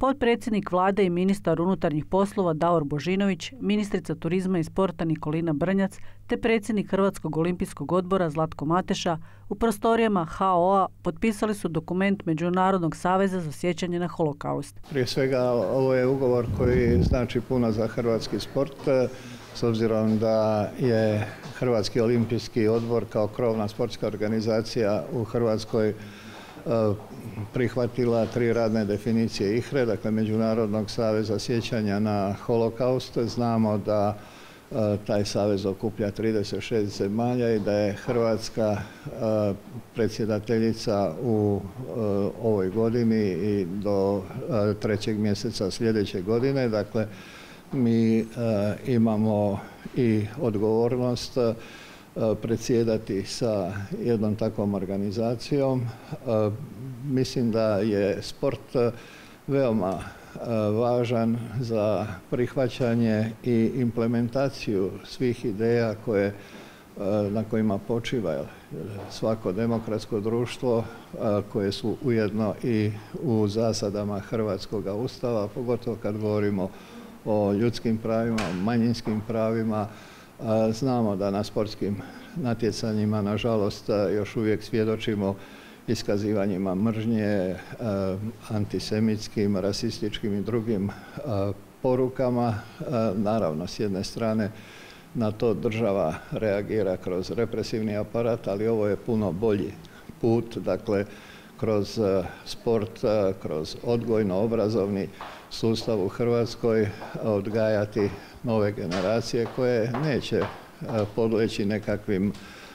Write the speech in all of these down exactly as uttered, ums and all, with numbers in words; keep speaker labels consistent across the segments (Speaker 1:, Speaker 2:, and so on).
Speaker 1: Potpredsjednik vlade i ministar unutarnjih poslova Davor Božinović, ministrica turizma i sporta Nikolina Brnjac te predsjednik Hrvatskog olimpijskog odbora Zlatko Mateša u prostorijama H O A potpisali su dokument Međunarodnog saveza za sjećanje na holokaust.
Speaker 2: Prije svega ovo je ugovor koji znači puno za hrvatski sport, s obzirom da je Hrvatski olimpijski odbor kao krovna sportska organizacija u Hrvatskoj prihvatila tri radne definicije I H R E, dakle Međunarodnog saveza sjećanja na holokaust. Znamo da taj savez okuplja trideset šest zemalja i da je Hrvatska predsjedateljica u ovoj godini i do trećeg mjeseca sljedeće godine. Dakle, mi imamo i odgovornost predsjedati sa jednom takvom organizacijom. Mislim da je sport veoma važan za prihvaćanje i implementaciju svih ideja koje, na kojima počiva svako demokratsko društvo, koje su ujedno i u zasadama Hrvatskog ustava, pogotovo kad govorimo o ljudskim pravima, o manjinskim pravima. Znamo da na sportskim natjecanjima, nažalost, još uvijek svjedočimo iskazivanjima mržnje, antisemitskim, rasističkim i drugim porukama. Naravno, s jedne strane na to država reagira kroz represivni aparat, ali ovo je puno bolji put, dakle, kroz sport, kroz odgojno-obrazovni sustav u Hrvatskoj odgajati nove generacije koje neće podleći nekakvim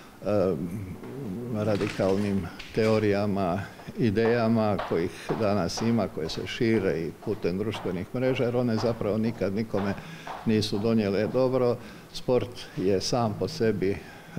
Speaker 2: radikalnim teorijama, idejama kojih danas ima, koje se šire i putem društvenih mreža, jer one zapravo nikad nikome nisu donijele dobro. Sport je sam po sebi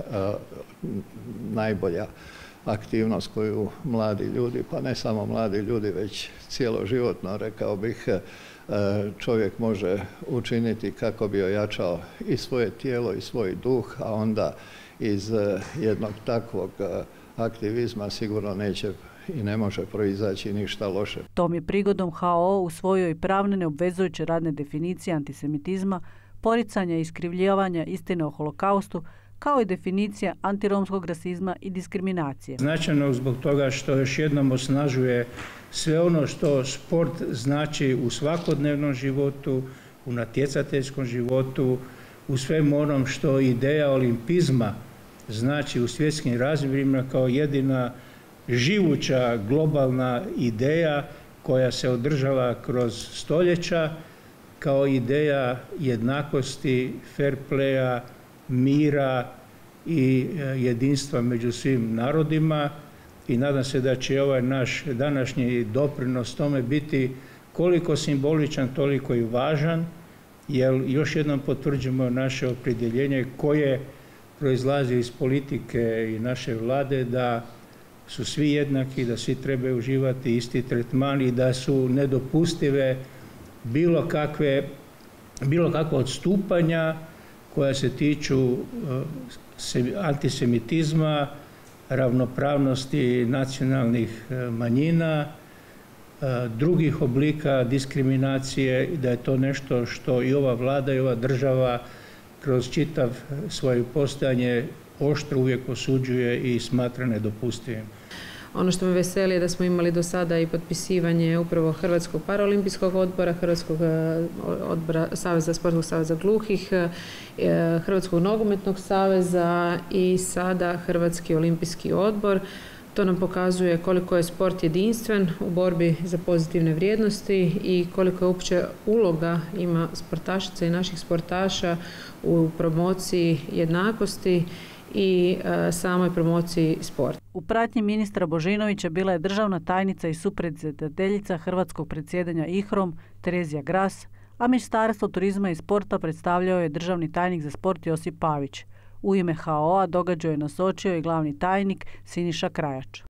Speaker 2: najbolja aktivnost koju mladi ljudi, pa ne samo mladi ljudi, već cjeloživotno, rekao bih, čovjek može učiniti kako bi ojačao i svoje tijelo i svoj duh, a onda iz jednog takvog aktivizma sigurno neće i ne može proizaći ništa loše.
Speaker 1: Tom je prigodom H O A usvojio i pravne neobvezujuće radne definicije antisemitizma, poricanja i iskrivljavanja istine o holokaustu, kao i definicija antiromskog rasizma i diskriminacije.
Speaker 3: Značajno zbog toga što još jednom osnažuje sve ono što sport znači u svakodnevnom životu, u natjecateljskom životu, u svemu onom što ideja olimpizma znači u svjetskim razmjerima kao jedina živuća globalna ideja koja se održava kroz stoljeća, kao ideja jednakosti, fair playa, mira i jedinstva među svim narodima, i nadam se da će ovaj naš današnji doprinos tome biti koliko simboličan, toliko i važan, jer još jednom potvrđujemo naše opredjeljenje koje proizlazi iz politike i naše vlade da su svi jednaki, da svi trebaju uživati isti tretman i da su nedopustive bilo kakve, bilo kakva odstupanja koja se tiču antisemitizma, ravnopravnosti nacionalnih manjina, drugih oblika diskriminacije, i da je to nešto što i ova vlada i ova država kroz čitav svoje postojanje oštro uvijek osuđuje i smatra nedopustivim.
Speaker 4: Ono što me veseli je da smo imali do sada i potpisivanje upravo Hrvatskog paraolimpijskog odbora, Hrvatskog odbora, Saveza, Sportskog saveza gluhih, Hrvatskog nogometnog saveza i sada Hrvatski olimpijski odbor. To nam pokazuje koliko je sport jedinstven u borbi za pozitivne vrijednosti i koliko je uopće uloga ima sportašica i naših sportaša u promociji jednakosti i e, samoj promociji sporta.
Speaker 1: U pratnji ministra Božinovića bila je državna tajnica i supredsjedateljica hrvatskog predsjedanja I H R O-om Terezija Gras, a Ministarstvo turizma i sporta predstavljao je državni tajnik za sport Josip Pavić. U ime H O A događaj je nazočio i glavni tajnik Siniša Krajač.